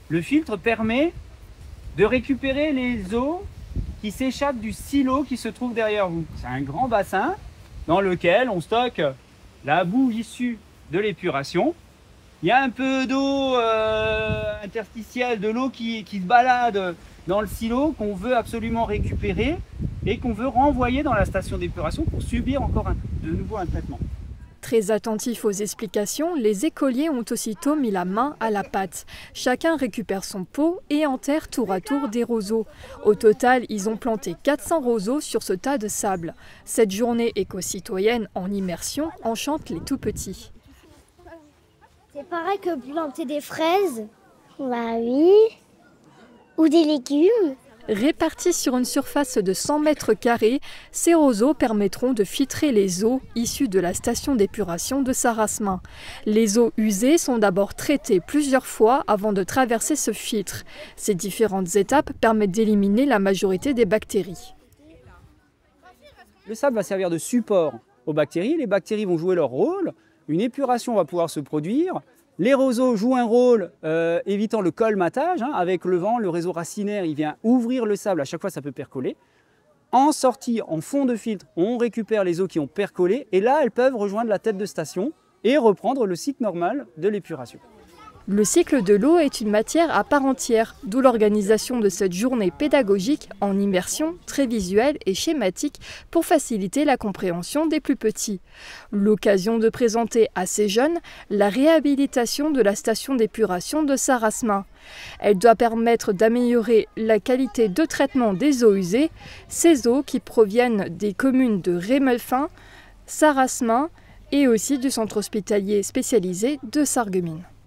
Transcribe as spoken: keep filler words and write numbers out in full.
Le filtre permet de récupérer les eaux qui s'échappent du silo qui se trouve derrière vous. C'est un grand bassin dans lequel on stocke la boue issue de l'épuration. Il y a un peu d'eau euh, interstitielle, de l'eau qui, qui se balade dans le silo qu'on veut absolument récupérer et qu'on veut renvoyer dans la station d'épuration pour subir encore un, de nouveau un traitement. Très attentifs aux explications, les écoliers ont aussitôt mis la main à la pâte. Chacun récupère son pot et enterre tour à tour des roseaux. Au total, ils ont planté quatre cents roseaux sur ce tas de sable. Cette journée éco-citoyenne en immersion enchante les tout-petits. C'est pareil que planter des fraises. Bah oui. Ou des légumes. Répartis sur une surface de cent mètres carrés, ces roseaux permettront de filtrer les eaux issues de la station d'épuration de Sarasmin. Les eaux usées sont d'abord traitées plusieurs fois avant de traverser ce filtre. Ces différentes étapes permettent d'éliminer la majorité des bactéries. Le sable va servir de support aux bactéries. Les bactéries vont jouer leur rôle. Une épuration va pouvoir se produire. Les roseaux jouent un rôle euh, évitant le colmatage. Hein, avec le vent, le réseau racinaire il vient ouvrir le sable. À chaque fois, ça peut percoler. En sortie, en fond de filtre, on récupère les eaux qui ont percolé. Et là, elles peuvent rejoindre la tête de station et reprendre le cycle normal de l'épuration. Le cycle de l'eau est une matière à part entière, d'où l'organisation de cette journée pédagogique en immersion très visuelle et schématique pour faciliter la compréhension des plus petits. L'occasion de présenter à ces jeunes la réhabilitation de la station d'épuration de Sarasmin. Elle doit permettre d'améliorer la qualité de traitement des eaux usées, ces eaux qui proviennent des communes de Rémelfin, Sarasmin et aussi du centre hospitalier spécialisé de Sarreguemines.